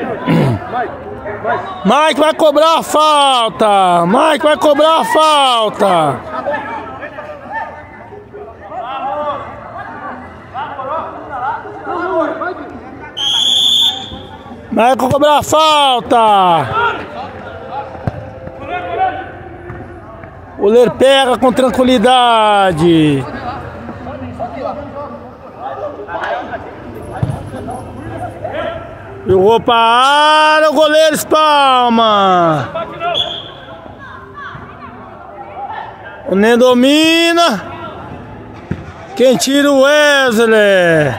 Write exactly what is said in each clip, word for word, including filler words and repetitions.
Mike vai cobrar a falta. Mike vai cobrar a falta. Mike vai cobrar a falta. O goleiro pega com tranquilidade. Jogou para a área, o goleiro espalma. O Nen domina. Quem tira o Wesley.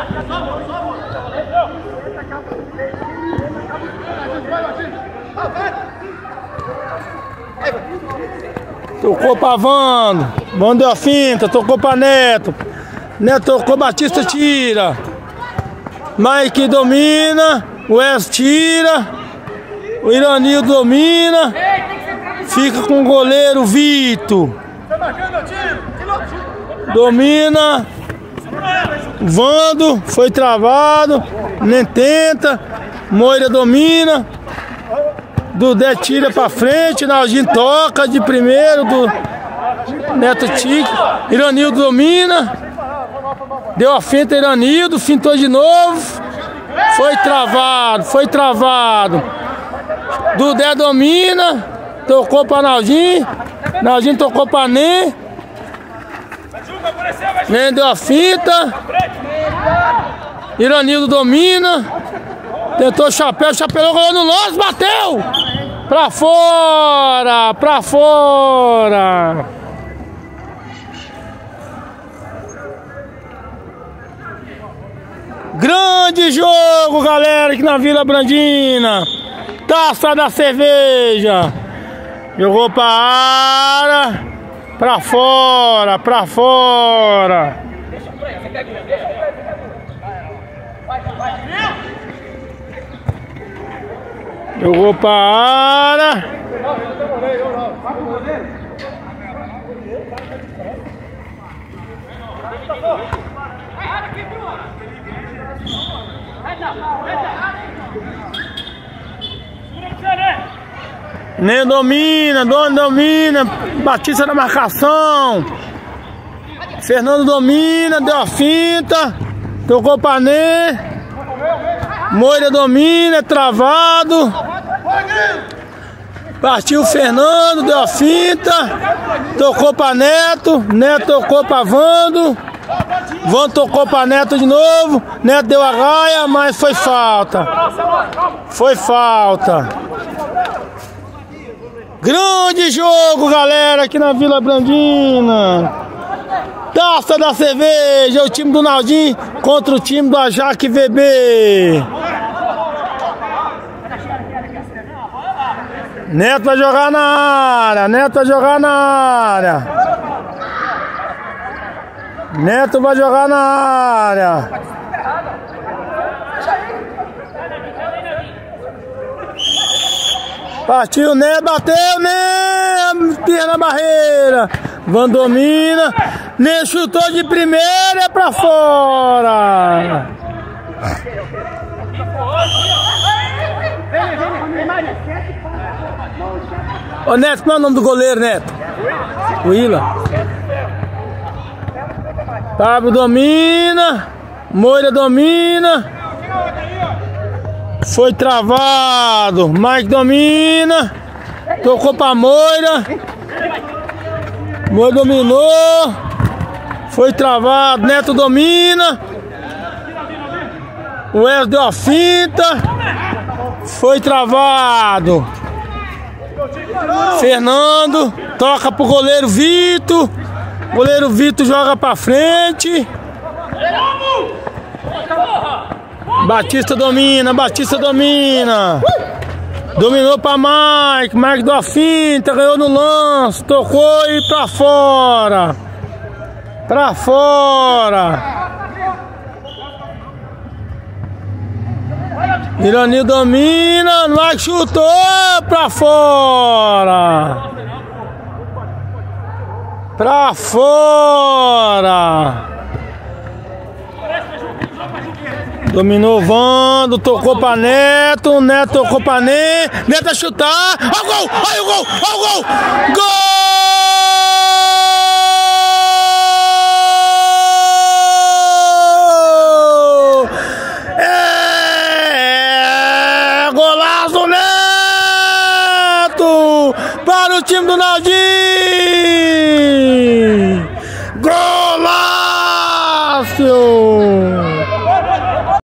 Tocou para Vando. Vando deu a finta, tocou para Neto. Neto tocou, Batista tira. Mike domina, o Wes tira, o Iranildo domina, fica com o goleiro Vitor. Domina, Vando, foi travado, nem tenta, Moira domina, Dudé tira pra frente, Naldinho toca de primeiro, do Neto tica, Iranildo domina. Deu a finta, Iranildo, fintou de novo. Foi travado, foi travado. Dudé domina. Tocou para Naldinho. Naldinho tocou para Nen. Nen deu a finta. Iranildo domina. Tentou chapéu, chapelou, rolou no lance, bateu! Pra fora, pra fora. Grande jogo, galera, aqui na Vila Brandina. Taça da cerveja. Jogou pra área. Pra fora, pra fora. Jogou pra área. Nen domina, Dono domina, Batista na marcação. Fernando domina, deu a finta, tocou pra Nen. Moira domina, travado. Partiu o Fernando, deu a finta, tocou pra Neto, Neto tocou pra Vando. Vando tocou pra Neto de novo, Neto deu a raia, mas foi falta. Foi falta. Grande jogo, galera, aqui na Vila Brandina. Taça da cerveja, o time do Naldinho contra o time do Ajax V B. Neto vai jogar na área, Neto vai jogar na área. Neto vai jogar na área. Partiu, Neto, bateu, Neto, pierna na barreira. Van domina, Neto chutou de primeira, é pra fora. Ô Neto, qual é o nome do goleiro, Neto? Willa. Pablo domina, Moira domina. Foi travado, Mike domina. Tocou pra Moira. Moira dominou. Foi travado, Neto domina. O Wes deu a finta. Foi travado. Fernando toca pro goleiro Vitor. Goleiro Vitor joga pra frente. Batista domina, Batista domina. Dominou pra Mike. Mike deu a finta, ganhou no lance. Tocou e pra fora. Pra fora. Iranildo domina, Mike chutou pra fora. Pra fora. Dominou o Vando, tocou pra Neto, Neto tocou pra Ney, Neto vai chutar, olha o gol, olha o gol, olha o gol, gol! É golaço do Neto para o time do Naldinho!